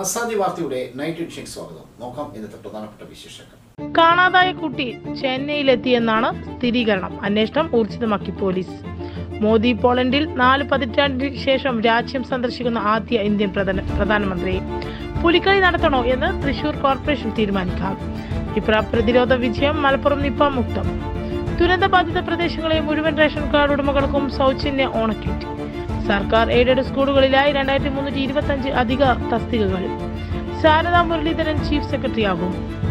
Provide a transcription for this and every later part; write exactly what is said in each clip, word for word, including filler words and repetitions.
അസാധ്യ വാർത്തയുടെ night edition സ്വാഗതം. നോക്കാം ഇന്നത്തെ പ്രധാനപ്പെട്ട വിശേഷങ്ങൾ. കാണാതായ കുട്ടി ചെന്നൈയിലെത്തിയെന്നാണ് സ്ഥിരീകരണം. അന്വേഷണം ഊർജിതമാക്കി പോലീസ്. മോദി പോളണ്ടിൽ നാല് പതിറ്റാണ്ടിന് ശേഷം രാജ്യം സന്ദർശിക്കുന്ന ആദ്യ ഇന്ത്യൻ പ്രധാനമന്ത്രി. പുലിക്കളി നടത്തണോ എന്ന് തൃശൂർ കോർപ്പറേഷൻ തീരുമാനിക്കാം. നിപ പ്രതിരോധ വിജയം. മലപ്പുറം നിപ മുക്തം. ദുരന്തബാധിത പ്രദേശങ്ങളിലെ മുഴുവൻ റേഷൻ കാർഡ് ഉടമകൾക്കും സൗജന്യ ഓണക്കിറ്റ്. സർക്കാർ എയ്ഡഡ് സ്കൂളുകളിലായി രണ്ടായിരത്തി മുന്നൂറ്റി ഇരുപത്തി അഞ്ച് അധിക തസ്തികകൾ. ശാരദാ മുരളീധരൻ ചീഫ് സെക്രട്ടറിയാകും.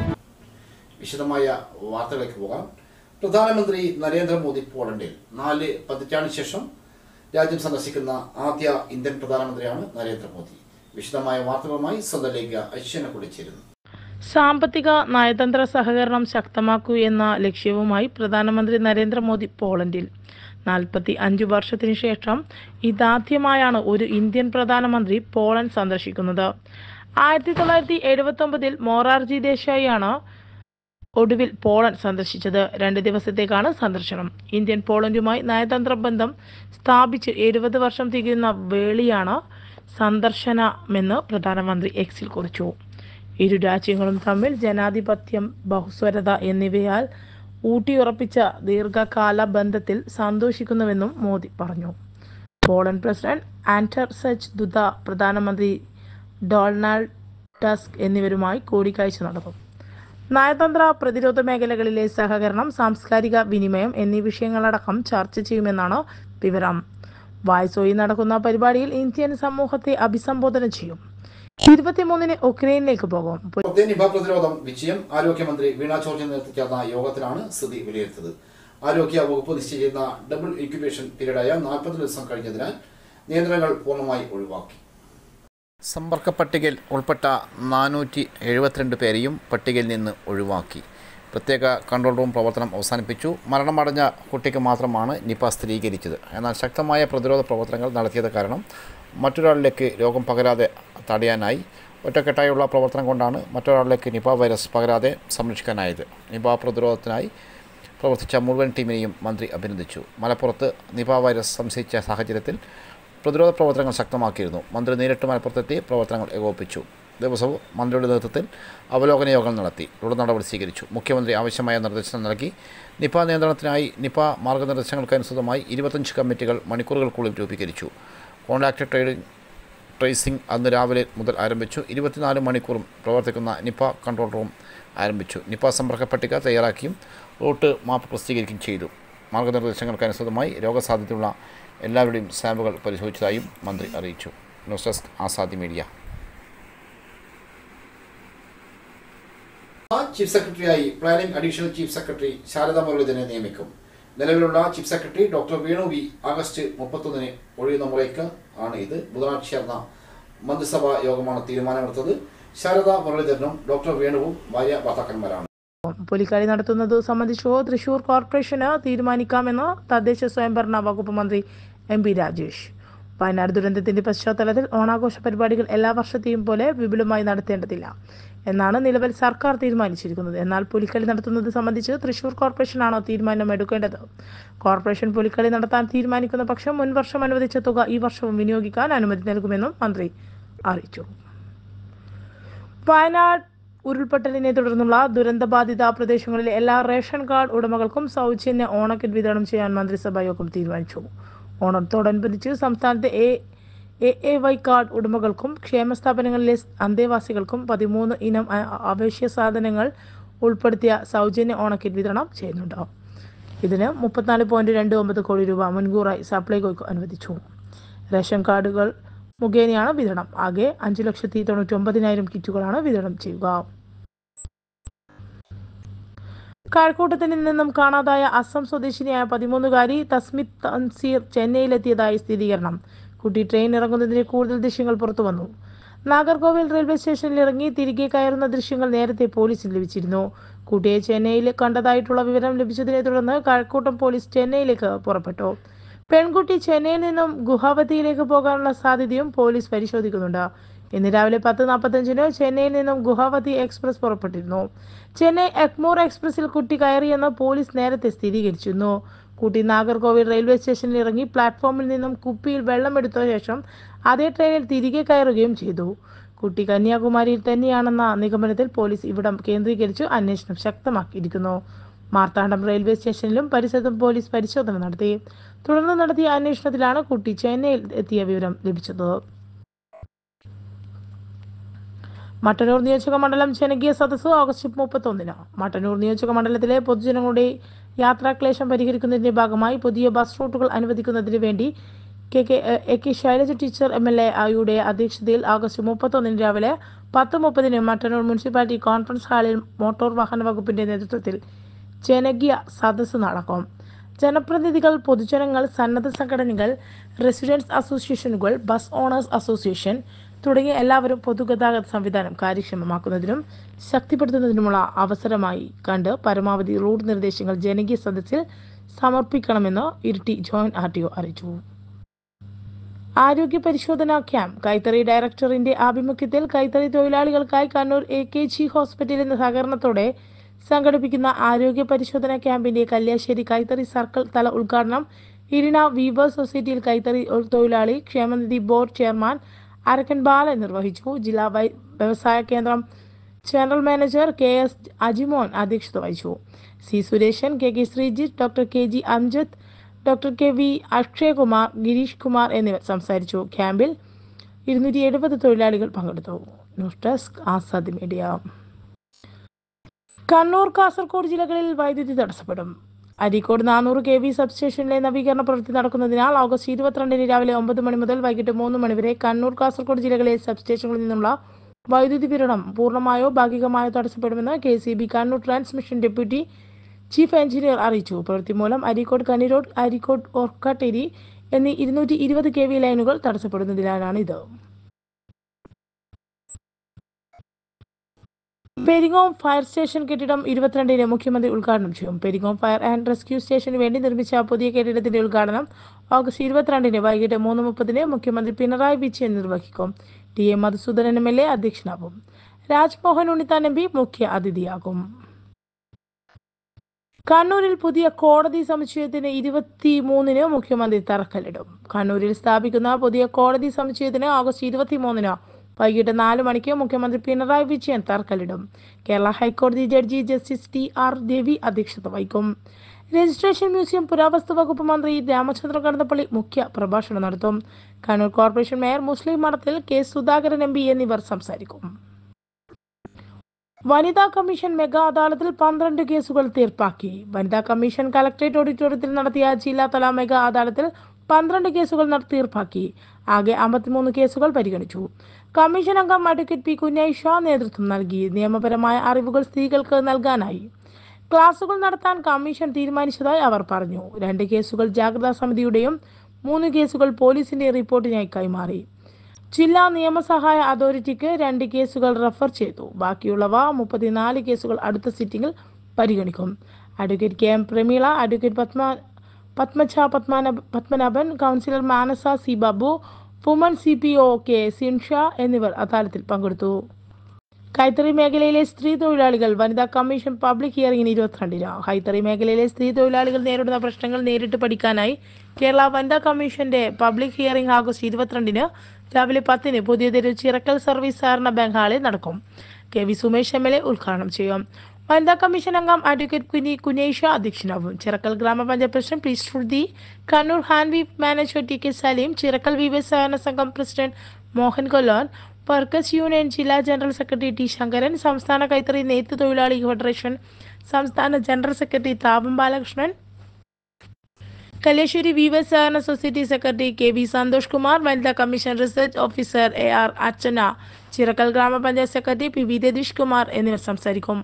വിശദമായ വാർത്തകളിലേക്ക് പോകാം. പ്രധാനമന്ത്രി നരേന്ദ്രമോദി പോളണ്ടിൽ നാല് പതിറ്റാണ്ടിന് ശേഷം രാജ്യം സന്ദർശിക്കുന്ന ആദ്യ ഇന്ത്യൻ പ്രധാനമന്ത്രിയാണ് നരേന്ദ്രമോദി. വിശദമായ വാർത്തകളുമായി സ്വന്തം ലേഖ അശ്വന കൂടി ചേരുന്നു. സാമ്പത്തിക നയതന്ത്ര സഹകരണം ശക്തമാക്കൂ എന്ന ലക്ഷ്യവുമായി പ്രധാനമന്ത്രി നരേന്ദ്രമോദി പോളണ്ടിൽ. നാൽപ്പത്തി അഞ്ചു വർഷത്തിനു ശേഷം ഇതാദ്യമായാണ് ഒരു ഇന്ത്യൻ പ്രധാനമന്ത്രി പോളണ്ട് സന്ദർശിക്കുന്നത്. ആയിരത്തി തൊള്ളായിരത്തി എഴുപത്തി ഒമ്പതിൽ മൊറാർജി ദേശായിയാണ് ഒടുവിൽ പോളണ്ട് സന്ദർശിച്ചത്. രണ്ട് ദിവസത്തേക്കാണ് സന്ദർശനം. ഇന്ത്യൻ പോളണ്ടുമായി നയതന്ത്ര ബന്ധം സ്ഥാപിച്ച് എഴുപത് വർഷം തികയുന്ന വേളയിലാണ് സന്ദർശനമെന്ന് പ്രധാനമന്ത്രി എക്സിൽ കുറിച്ചു. ഇരു രാജ്യങ്ങളും തമ്മിൽ ജനാധിപത്യം, ബഹുസ്വരത എന്നിവയാൽ ഊട്ടിയുറപ്പിച്ച ദീർഘകാല ബന്ധത്തിൽ സന്തോഷിക്കുന്നുവെന്നും മോദി പറഞ്ഞു. പോളണ്ട് പ്രസിഡന്റ് ആൻഡർസജ് ദുദ, പ്രധാനമന്ത്രി ഡൊണാൾഡ് ടസ്ക് എന്നിവരുമായി കൂടിക്കാഴ്ച നടത്തും. നയതന്ത്ര, പ്രതിരോധ മേഖലകളിലെ സഹകരണം, സാംസ്കാരിക വിനിമയം എന്നീ വിഷയങ്ങളടക്കം ചർച്ച ചെയ്യുമെന്നാണ് വിവരം. വായ്സോയിൽ നടക്കുന്ന പരിപാടിയിൽ ഇന്ത്യൻ സമൂഹത്തെ അഭിസംബോധന ചെയ്യും. ഇരുപത്തിമൂന്നിന് ഉക്രൈനിലേക്ക് പോകും. നിപ പ്രതിരോധം വിജയം. ആരോഗ്യമന്ത്രി വീണ ജോർജ് നേതൃത്വത്തിൽ ചേർന്ന യോഗത്തിലാണ് സ്ഥിതി വിലയിരുത്തത്. ആരോഗ്യ വകുപ്പ് നിശ്ചയിച്ചിരുന്ന ഡബിൾ ഇൻക്യുബേഷൻ പീരീഡായ നാൽപ്പത് ദിവസം കഴിഞ്ഞതിനാൽ നിയന്ത്രണങ്ങൾ പൂർണ്ണമായി ഒഴിവാക്കി. സമ്പർക്ക പട്ടികയിൽ ഉൾപ്പെട്ട നാനൂറ്റി എഴുപത്തിരണ്ട് പേരെയും പട്ടികയിൽ നിന്ന് ഒഴിവാക്കി. പ്രത്യേക കൺട്രോൾ റൂം പ്രവർത്തനം അവസാനിപ്പിച്ചു. മരണമടഞ്ഞ കുട്ടിക്ക് മാത്രമാണ് നിപ സ്ഥിരീകരിച്ചത്. എന്നാൽ ശക്തമായ പ്രതിരോധ പ്രവർത്തനങ്ങൾ നടത്തിയത് കാരണം മറ്റൊരാളിലേക്ക് രോഗം പകരാതെ തടയാനായി ഒറ്റക്കെട്ടായുള്ള പ്രവർത്തനം കൊണ്ടാണ് മറ്റൊരാളിലേക്ക് നിപ വൈറസ് പകരാതെ സംരക്ഷിക്കാനായത്. നിപ പ്രതിരോധത്തിനായി പ്രവർത്തിച്ച മുഴുവൻ ടീമിനെയും മന്ത്രി അഭിനന്ദിച്ചു. മലപ്പുറത്ത് നിപ വൈറസ് സംശയിച്ച സാഹചര്യത്തിൽ പ്രതിരോധ പ്രവർത്തനങ്ങൾ ശക്തമാക്കിയിരുന്നു. മന്ത്രി നേരിട്ട് മലപ്പുറത്തെത്തി പ്രവർത്തനങ്ങൾ ഏകോപിപ്പിച്ചു. ദിവസവും മന്ത്രിയുടെ നേതൃത്വത്തിൽ അവലോകന യോഗങ്ങൾ നടത്തി. തുടർ നടപടി സ്വീകരിച്ചു. മുഖ്യമന്ത്രി ആവശ്യമായ നിർദ്ദേശം നൽകി. നിപ നിയന്ത്രണത്തിനായി നിപ മാർഗനിർദ്ദേശങ്ങൾക്കനുസൃതമായി ഇരുപത്തഞ്ച് കമ്മിറ്റികൾ മണിക്കൂറുകൾക്കുള്ളിൽ രൂപീകരിച്ചു. കോൺടാക്ട് ട്രേഡിംഗ് ട്രേസിംഗ് അന്ന് രാവിലെ മുതൽ ആരംഭിച്ചു. ഇരുപത്തിനാല് മണിക്കൂറും പ്രവർത്തിക്കുന്ന നിപ കൺട്രോൾ റൂം ആരംഭിച്ചു. നിപ സമ്പർക്ക പട്ടിക തയ്യാറാക്കിയും റൂട്ട് മാപ്പ് പ്രസിദ്ധീകരിക്കുകയും ചെയ്തു. മാർഗനിർദ്ദേശങ്ങൾക്കനുസൃതമായി രോഗസാധ്യതയുള്ള എല്ലാവരുടെയും സാമ്പിളുകൾ പരിശോധിച്ചതായും മന്ത്രി അറിയിച്ചു. News desk Azadi media. Chief സെക്രട്ടറിയായി planning additional chief secretary Sharada മുരളീധരനെ നിയമിക്കും. നിലവിലുള്ള chief secretary doctor Venu V August മുപ്പത്തൊന്നിന് ഒഴിയുന്ന മുറയ്ക്ക് ആണ് ഇത്. ബുധനാഴ്ച ചേർന്ന മന്ത്രിസഭാ യോഗമാണ് തീരുമാനമെടുത്തത്. ശാരദാ മുരളീധരനും ഡോക്ടർ വേണുവും ഭാര്യ ഭർത്താക്കന്മാരാണ്. പുലിക്കളി നടത്തുന്നത് സംബന്ധിച്ചോ തൃശൂർ കോർപ്പറേഷന് തീരുമാനിക്കാമെന്ന് തദ്ദേശ സ്വയംഭരണ വകുപ്പ് മന്ത്രി എം പി രാജേഷ്. വയനാട് ദുരന്തത്തിന്റെ പശ്ചാത്തലത്തിൽ ഓണാഘോഷ പരിപാടികൾ എല്ലാ വർഷത്തെയും പോലെ വിപുലമായി നടത്തേണ്ടതില്ല എന്നാണ് നിലവിൽ സർക്കാർ തീരുമാനിച്ചിരിക്കുന്നത്. എന്നാൽ പുലിക്കളി നടത്തുന്നത് സംബന്ധിച്ച് തൃശൂർ കോർപ്പറേഷനാണ് തീരുമാനം എടുക്കേണ്ടത്. കോർപ്പറേഷൻ പുലിക്കളി നടത്താൻ തീരുമാനിക്കുന്ന പക്ഷം മുൻവർഷം അനുവദിച്ച തുക ഈ വർഷവും വിനിയോഗിക്കാൻ അനുമതി നൽകുമെന്നും മന്ത്രി അറിയിച്ചു. വയനാട് ഉരുൾപൊട്ടലിനെ തുടർന്നുള്ള ദുരന്തബാധിത പ്രദേശങ്ങളിലെ എല്ലാ റേഷൻ കാർഡ് ഉടമകൾക്കും സൗജന്യ ഓണക്കിറ്റ് വിതരണം ചെയ്യാൻ മന്ത്രിസഭാ യോഗം തീരുമാനിച്ചു. ഓണത്തോടനുബന്ധിച്ച് സംസ്ഥാനത്തെ എ എ വൈ കാർഡ് ഉടമകൾക്കും ക്ഷേമ സ്ഥാപനങ്ങളിലെ അന്തേവാസികൾക്കും പതിമൂന്ന് ഇനം അവശ്യ സാധനങ്ങൾ ഉൾപ്പെടുത്തിയ സൗജന്യ ഓണക്കിറ്റ് വിതരണം ചെയ്യുന്നുണ്ട്. ഇതിന് മുപ്പത്തിനാല് പോയിന്റ് രണ്ട് ഒമ്പത് കോടി രൂപ മുൻകൂറായി സപ്ലൈകോയ്ക്ക് അനുവദിച്ചു. റേഷൻ കാർഡുകൾ മുഖേനയാണ് വിതരണം. ആകെ അഞ്ചു ലക്ഷത്തി തൊണ്ണൂറ്റി ഒമ്പതിനായിരം കിറ്റുകളാണ് വിതരണം ചെയ്യുക. കഴക്കൂട്ടത്തിൽ നിന്നും കാണാതായ അസം സ്വദേശിനിയായ പതിമൂന്നുകാരി തസ്മിത് തൻസീർ ചെന്നൈയിലെത്തിയതായി സ്ഥിരീകരണം. കുട്ടി ട്രെയിൻ ഇറങ്ങുന്നതിന്റെ കൂടുതൽ ദൃശ്യങ്ങൾ പുറത്തു വന്നു. നാഗർകോവിൽ റെയിൽവേ സ്റ്റേഷനിൽ ഇറങ്ങി തിരികെ കയറുന്ന ദൃശ്യങ്ങൾ നേരത്തെ പോലീസിന് ലഭിച്ചിരുന്നു. കുട്ടിയെ ചെന്നൈയിൽ കണ്ടതായിട്ടുള്ള വിവരം ലഭിച്ചതിനെ തുടർന്ന് കഴക്കൂട്ടം പോലീസ് ചെന്നൈയിലേക്ക് പുറപ്പെട്ടു. പെൺകുട്ടി ചെന്നൈയിൽ നിന്നും ഗുവാഹത്തിയിലേക്ക് പോകാനുള്ള സാധ്യതയും പോലീസ് പരിശോധിക്കുന്നുണ്ട്. ഇന്ന് രാവിലെ പത്ത് നാൽപ്പത്തഞ്ചിന് ചെന്നൈയിൽ നിന്നും ഗുവാഹത്തി എക്സ്പ്രസ് പുറപ്പെട്ടിരുന്നു. ചെന്നൈ എഗ്മോർ എക്സ്പ്രസിൽ കുട്ടി കയറിയെന്ന് പോലീസ് നേരത്തെ സ്ഥിരീകരിച്ചിരുന്നു. കുട്ടി നാഗർകോവിൽ റെയിൽവേ സ്റ്റേഷനിൽ ഇറങ്ങി പ്ലാറ്റ്ഫോമിൽ നിന്നും കുപ്പിയിൽ വെള്ളമെടുത്ത ശേഷം അതേ ട്രെയിനിൽ തിരികെ കയറുകയും ചെയ്തു. കുട്ടി കന്യാകുമാരിയിൽ തന്നെയാണെന്ന നിഗമനത്തിൽ പോലീസ് ഇവിടം കേന്ദ്രീകരിച്ച് അന്വേഷണം ശക്തമാക്കിയിരിക്കുന്നു. മാർത്താണ്ഡം റെയിൽവേ സ്റ്റേഷനിലും പരിസരത്തും പോലീസ് പരിശോധന നടത്തി. തുടർന്ന് നടത്തിയ അന്വേഷണത്തിലാണ് കുട്ടി ചെന്നൈയിൽ എത്തിയ വിവരം ലഭിച്ചത്. മട്ടന്നൂർ നിയോജക മണ്ഡലം ജനകീയ സദസ്സ് ഓഗസ്റ്റ് മുപ്പത്തൊന്നിന്. മട്ടന്നൂർ നിയോജക മണ്ഡലത്തിലെ പൊതുജനങ്ങളുടെ യാത്രാക്ലേശം പരിഹരിക്കുന്നതിന്റെ ഭാഗമായി പുതിയ ബസ് റൂട്ടുകൾ അനുവദിക്കുന്നതിന് വേണ്ടി K K A K Shailaja teacher M L A യുടെ അധ്യക്ഷതയിൽ ഓഗസ്റ്റ് മുപ്പത്തൊന്നിന് രാവിലെ പത്ത് മുപ്പതിന് മട്ടന്നൂർ മുനിസിപ്പാലിറ്റി കോൺഫറൻസ് ഹാളിൽ മോട്ടോർ വാഹന വകുപ്പിന്റെ നേതൃത്വത്തിൽ ജനകീയ സദസ്സ് നടക്കും. ജനപ്രതിനിധികൾ, പൊതുജനങ്ങൾ, സന്നദ്ധ സംഘടനകൾ, റെസിഡൻസ് അസോസിയേഷനുകൾ, ബസ് ഓണേഴ്സ് അസോസിയേഷൻ തുടങ്ങിയ എല്ലാവരും പൊതുഗതാഗത സംവിധാനം കാര്യക്ഷമമാക്കുന്നതിനും ശക്തിപ്പെടുത്തുന്നതിനുമുള്ള അവസരമായി കണ്ട് പരമാവധി റൂട്ട് നിർദ്ദേശങ്ങൾ ജനകീയ സദസ്സിൽ സമർപ്പിക്കണമെന്ന് Iritty joint R T O അറിയിച്ചു. ആരോഗ്യ പരിശോധനാ ക്യാമ്പ് കൈത്തറി ഡയറക്ടറിന്റെ ആഭിമുഖ്യത്തിൽ കൈത്തറി തൊഴിലാളികൾക്കായി കണ്ണൂർ എ കെ ജി ഹോസ്പിറ്റലിന്റെ സഹകരണത്തോടെ സംഘടിപ്പിക്കുന്ന ആരോഗ്യ പരിശോധനാ ക്യാമ്പിന്റെ കല്യാശ്ശേരി കൈത്തറി സർക്കിൾ തല ഉദ്ഘാടനം ഇരിണ വീവേഴ്സ് സൊസൈറ്റിയിൽ കൈത്തറി തൊഴിലാളി ക്ഷേമനിധി ബോർഡ് ചെയർമാൻ അരക്കൻ ബാലൻ നിർവഹിച്ചു. ജില്ലാ വ്യവസായ കേന്ദ്രം general manager K S Ajimon അധ്യക്ഷത വഹിച്ചു. C Sureshan, K K Sreejith, doctor K G Amjad, doctor K V Akshayakumar, Girish Kumar എന്നിവർ സംസാരിച്ചു. ക്യാമ്പിൽ ഇരുന്നൂറ്റി എഴുപത് തൊഴിലാളികൾ പങ്കെടുത്തു. News desk Azad media. Kannur, Kasaragod ജില്ലകളിൽ വൈദ്യുതി തടസ്സപ്പെടും. അരീക്കോട് നാനൂറ് കെ വി സബ്സ്റ്റേഷനിലെ നവീകരണ പ്രവൃത്തി നടക്കുന്നതിനാൽ ഓഗസ്റ്റ് ഇരുപത്തിരണ്ടിന് രാവിലെ ഒമ്പത് മണി മുതൽ വൈകിട്ട് മൂന്ന് മണി വരെ കണ്ണൂർ, കാസർഗോഡ് ജില്ലകളിലെ സബ്സ്റ്റേഷനുകളിൽ നിന്നുള്ള വൈദ്യുതി വിതരണം പൂർണ്ണമായോ ഭാഗികമായോ തടസ്സപ്പെടുമെന്ന് K C B Kannur transmission deputy chief engineer അറിയിച്ചു. പ്രവൃത്തി മൂലം അരീക്കോട് കനി റോഡ്, അരീക്കോട് ഓർക്കാട്ടേരി എന്നീ ഇരുന്നൂറ്റി ഇരുപത് കെ വി ലൈനുകൾ തടസ്സപ്പെടുന്നതിനാലാണ് ഇത്. പെരിങ്ങോം ഫയർ സ്റ്റേഷൻ കെട്ടിടം ഇരുപത്തിരണ്ടിന് മുഖ്യമന്ത്രി ഉദ്ഘാടനം ചെയ്യും. പെരിങ്ങോം ഫയർ ആൻഡ് റെസ്ക്യൂ സ്റ്റേഷന് വേണ്ടി നിർമ്മിച്ച പുതിയ കെട്ടിടത്തിന്റെ ഉദ്ഘാടനം ഓഗസ്റ്റ് ഇരുപത്തിരണ്ടിന് വൈകിട്ട് മൂന്ന് മുപ്പതിന് മുഖ്യമന്ത്രി പിണറായി വിജയൻ നിർവഹിക്കും. T A Madhusoodanan M L A അധ്യക്ഷനാകും. രാജ്മോഹൻ ഉണ്ണിത്താൻ എം പി മുഖ്യ അതിഥിയാകും. കണ്ണൂരിൽ പുതിയ കോടതി സമുച്ചയത്തിന് ഇരുപത്തി മൂന്നിന് മുഖ്യമന്ത്രി തറക്കല്ലിടും. കണ്ണൂരിൽ സ്ഥാപിക്കുന്ന പുതിയ കോടതി സമുച്ചയത്തിന് ഓഗസ്റ്റ് ഇരുപത്തി മൂന്നിന് വൈകിട്ട് നാല് മണിക്ക് മുഖ്യമന്ത്രി പിണറായി വിജയൻ തറക്കല്ലിടും. കേരള ഹൈക്കോടതി judge justice T R Ravi അധ്യക്ഷത വഹിക്കും. രജിസ്ട്രേഷൻ മ്യൂസിയം പുരാവസ്തു വകുപ്പ് മന്ത്രി രാമചന്ദ്രൻ കടന്നപ്പള്ളി മുഖ്യ പ്രഭാഷണം നടത്തും. കണ്ണൂർ കോർപ്പറേഷൻ മേയർ മുസ്ലിം മഠത്തിൽ കെ സുധാകരൻ എം പി എന്നിവർ സംസാരിക്കും. വനിതാ കമ്മീഷൻ മെഗാ അദാലത്തിൽ പന്ത്രണ്ട് കേസുകൾ തീർപ്പാക്കി. വനിതാ കമ്മീഷൻ കലക്ടറേറ്റ് ഓഡിറ്റോറിയത്തിൽ നടത്തിയ ജില്ലാതല മെഗാ അദാലത്തിൽ പന്ത്രണ്ട് കേസുകൾ തീർപ്പാക്കി. ആകെ അമ്പത്തിമൂന്ന് കേസുകൾ പരിഗണിച്ചു. കമ്മീഷൻ അംഗം അഡ്വക്കേറ്റ് പി കുഞ്ഞൈഷ നേതൃത്വം നൽകി. നിയമപരമായ അറിവുകൾ സ്ത്രീകൾക്ക് നൽകാനായി ക്ലാസുകൾ നടത്താൻ കമ്മീഷൻ തീരുമാനിച്ചതായി അവർ പറഞ്ഞു. രണ്ട് കേസുകൾ ജാഗ്രതാ സമിതിയുടെയും മൂന്ന് കേസുകൾ പോലീസിന്റെ റിപ്പോർട്ടിനായി കൈമാറി. ജില്ലാ നിയമസഹായ അതോറിറ്റിക്ക് രണ്ട് കേസുകൾ റഫർ ചെയ്തു. ബാക്കിയുള്ളവ മുപ്പത്തിനാല് കേസുകൾ അടുത്ത സിറ്റിംഗിൽ പരിഗണിക്കും. Advocate K M Prameela, advocate Padma Padmaja Padmanabhan, councillor Manasa C Babu, woman C P O K Sinsha എന്നിവർ അദാലത്തിൽ പങ്കെടുത്തു. കൈത്തറി മേഖലയിലെ സ്ത്രീ തൊഴിലാളികൾ വനിതാ കമ്മീഷൻ പബ്ലിക് ഹിയറിംഗിന് ഇരുപത്തിരണ്ടിന്. കൈത്തറി മേഖലയിലെ സ്ത്രീ തൊഴിലാളികൾ നേരിടുന്ന പ്രശ്നങ്ങൾ നേരിട്ട് പഠിക്കാനായി കേരള വനിതാ കമ്മീഷന്റെ പബ്ലിക് ഹിയറിംഗ് ഓഗസ്റ്റ് ഇരുപത്തിരണ്ടിന് രാവിലെ പത്തിന് പുതിയതെരു ചിറക്കൽ സർവീസ് സഹകരണ ബാങ്ക് ഹാളിൽ നടക്കും. K V Sumesh M L A ഉദ്ഘാടനം ചെയ്യും. വനിതാ കമ്മീഷൻ അംഗം അഡ്വക്കേറ്റ് കുനി കുനേഷ അധ്യക്ഷനാവും. Chirakkal grama panchayat president P Sruthi, Kannur hand weave manager T K Saleem, Chirakkal weavers സഹകരണ സംഘം president Mohan Kollon, workers union ജില്ലാ ജനറൽ സെക്രട്ടറി ടി ശങ്കരൻ, സംസ്ഥാന കൈത്തറി നെയ്ത്ത് തൊഴിലാളി ഫെഡറേഷൻ സംസ്ഥാന general secretary Thapam Balakrishnan, Kalliasseri weavers സഹകരണ society secretary K V Santhosh Kumar, വനിതാ commission research officer A R Archana, Chirakkal grama panchayat secretary P V Ratheesh Kumar എന്നിവർ സംസാരിക്കും.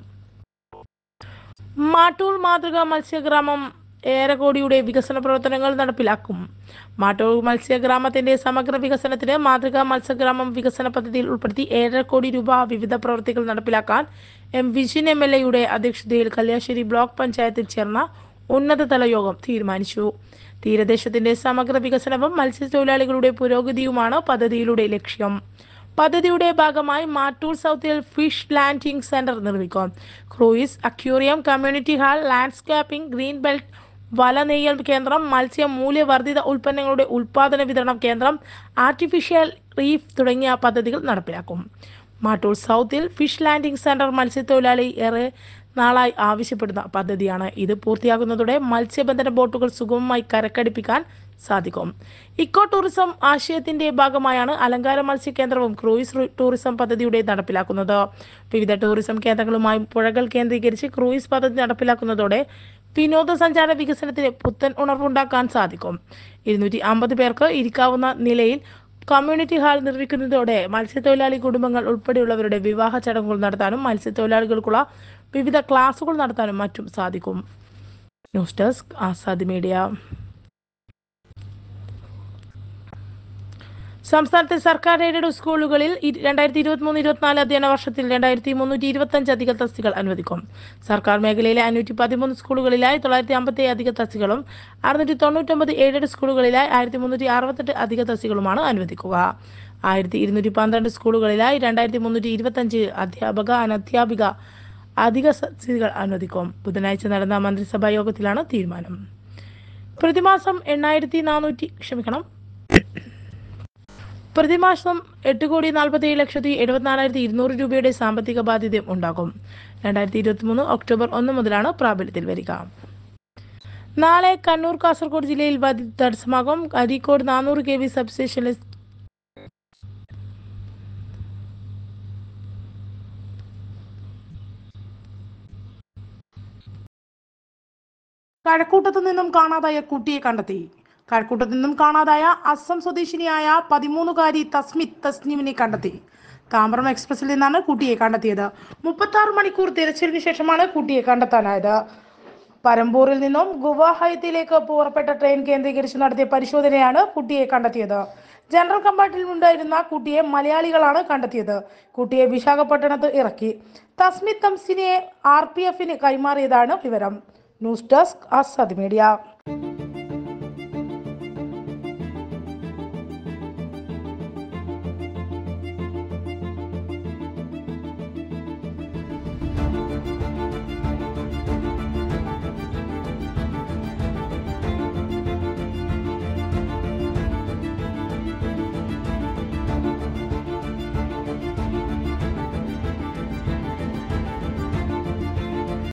മാട്ടൂർ മാതൃകാ മത്സ്യഗ്രാമം ഏറെ കോടിയുടെ വികസന പ്രവർത്തനങ്ങൾ നടപ്പിലാക്കും. മാട്ടൂർ മത്സ്യഗ്രാമത്തിന്റെ സമഗ്ര വികസനത്തിന് മാതൃകാ മത്സ്യഗ്രാമം വികസന പദ്ധതിയിൽ ഉൾപ്പെടുത്തി ഏഴര കോടി രൂപ വിവിധ പ്രവൃത്തികൾ നടപ്പിലാക്കാൻ എം വിജിൻ എം എൽ എയുടെ അധ്യക്ഷതയിൽ കല്യാശ്ശേരി ബ്ലോക്ക് പഞ്ചായത്തിൽ ചേർന്ന ഉന്നതതല യോഗം തീരുമാനിച്ചു. തീരദേശത്തിന്റെ സമഗ്ര വികസനവും മത്സ്യത്തൊഴിലാളികളുടെ പുരോഗതിയുമാണ് പദ്ധതിയിലൂടെ ലക്ഷ്യം. പദ്ധതിയുടെ ഭാഗമായി മാട്ടൂർ സൗത്തിൽ ഫിഷ് ലാൻഡിംഗ് സെന്റർ നിർമ്മിക്കും. Cruise, aquarium, community hall, landscaping, green belt, വല നെയ്യൽ കേന്ദ്രം, മത്സ്യ മൂല്യവർദ്ധിത ഉൽപ്പന്നങ്ങളുടെ ഉൽപാദന വിതരണ കേന്ദ്രം, ആർട്ടിഫിഷ്യൽ റീഫ് തുടങ്ങിയ പദ്ധതികൾ നടപ്പിലാക്കും. മാട്ടൂർ സൗത്തിൽ ഫിഷ് ലാൻഡിംഗ് സെന്റർ മത്സ്യത്തൊഴിലാളി ഏറെ നാളായി ആവശ്യപ്പെടുന്ന പദ്ധതിയാണ്. ഇത് പൂർത്തിയാകുന്നതോടെ മത്സ്യബന്ധന ബോട്ടുകൾ സുഗമമായി കരക്കടിപ്പിക്കാൻ സാധിക്കും. ഇക്കോ ടൂറിസം ആശയത്തിന്റെ ഭാഗമായാണ് അലങ്കാര മത്സ്യ കേന്ദ്രവും ക്രൂയിസ് ടൂറിസം പദ്ധതിയുടെ നടപ്പിലാക്കുന്നത്. വിവിധ ടൂറിസം കേന്ദ്രങ്ങളുമായി പുഴകൾ കേന്ദ്രീകരിച്ച് ക്രൂയിസ് പദ്ധതി നടപ്പിലാക്കുന്നതോടെ വിനോദസഞ്ചാര വികസനത്തിന് പുത്തൻ ഉണർവുണ്ടാക്കാൻ സാധിക്കും. ഇരുന്നൂറ്റി അമ്പത് പേർക്ക് ഇരിക്കാവുന്ന നിലയിൽ കമ്മ്യൂണിറ്റി ഹാൾ നിർമ്മിക്കുന്നതോടെ മത്സ്യത്തൊഴിലാളി കുടുംബങ്ങൾ ഉൾപ്പെടെയുള്ളവരുടെ വിവാഹ ചടങ്ങുകൾ നടത്താനും മത്സ്യത്തൊഴിലാളികൾക്കുള്ള വിവിധ ക്ലാസുകൾ നടത്താനും മറ്റും സാധിക്കും. News desk Azad media. സംസ്ഥാനത്തെ സർക്കാർ എയ്ഡഡ് സ്കൂളുകളിൽ രണ്ടായിരത്തി ഇരുപത്തി മൂന്ന് ഇരുപത്തിനാല് അധ്യയന വർഷത്തിൽ രണ്ടായിരത്തി മുന്നൂറ്റി ഇരുപത്തി അഞ്ച് അധിക തസ്തികൾ അനുവദിക്കും. സർക്കാർ മേഖലയിലെ അഞ്ഞൂറ്റി പതിമൂന്ന് സ്കൂളുകളിലായി തൊള്ളായിരത്തി അമ്പത്തി അധിക തസ്തികളും അറുന്നൂറ്റി തൊണ്ണൂറ്റൊമ്പത് എയ്ഡഡ് സ്കൂളുകളിലായി ആയിരത്തി മുന്നൂറ്റി അറുപത്തെട്ട് അധിക തസ്തികളുമാണ് അനുവദിക്കുക. ആയിരത്തി ഇരുന്നൂറ്റി പന്ത്രണ്ട് സ്കൂളുകളിലായി രണ്ടായിരത്തി മുന്നൂറ്റി ഇരുപത്തി അഞ്ച് അധ്യാപക അനധ്യാപിക അധിക തസ്തികൾ അനുവദിക്കും. ബുധനാഴ്ച നടന്ന മന്ത്രിസഭാ യോഗത്തിലാണ് തീരുമാനം. പ്രതിമാസം എണ്ണായിരത്തി നാനൂറ്റി ക്ഷമിക്കണം പ്രതിമാസം എട്ട് കോടി നാൽപ്പത്തി ഏഴ് ലക്ഷത്തി എഴുപത്തിനാലായിരത്തി ഇരുന്നൂറ് രൂപയുടെ സാമ്പത്തിക ബാധ്യതയും ഉണ്ടാകും. രണ്ടായിരത്തി ഇരുപത്തി മൂന്ന് ഒക്ടോബർ ഒന്ന് മുതലാണ് പ്രാബല്യത്തിൽ വരിക. നാളെ കണ്ണൂർ കാസർഗോഡ് ജില്ലയിൽ വൈദ്യുതി തടസ്സമാകും. അരീക്കോട് നാനൂറ് കെ വി സബ്സ്റ്റേഷനിൽ കഴക്കൂട്ടത്തു നിന്നും കാണാതായ കുട്ടിയെ കണ്ടെത്തി. കഴക്കൂട്ടത്തു നിന്നും കാണാതായ അസം സ്വദേശിനിയായ പതിമൂന്നുകാരി തസ്മിത് തസ്നീമിനെ കണ്ടെത്തി. താമ്രം എക്സ്പ്രസിൽ നിന്നാണ് കുട്ടിയെ കണ്ടെത്തിയത്. മുപ്പത്തി ആറ് മണിക്കൂർ തിരച്ചിലിന് ശേഷമാണ് കുട്ടിയെ കണ്ടെത്താനായത്. പരമ്പൂരിൽ നിന്നും ഗുവാഹത്തിയിലേക്ക് പുറപ്പെട്ട ട്രെയിൻ കേന്ദ്രീകരിച്ച് നടത്തിയ പരിശോധനയാണ് കുട്ടിയെ കണ്ടെത്തിയത്. ജനറൽ കമ്പാർട്ട്മെന്റിൽ ഉണ്ടായിരുന്ന കുട്ടിയെ മലയാളികളാണ് കണ്ടെത്തിയത്. കുട്ടിയെ വിശാഖപട്ടണത്ത് ഇറക്കി. തസ്മിത് തംസിനെ ആർ പി എഫിന് കൈമാറിയതാണ് വിവരം. News desk Azad media.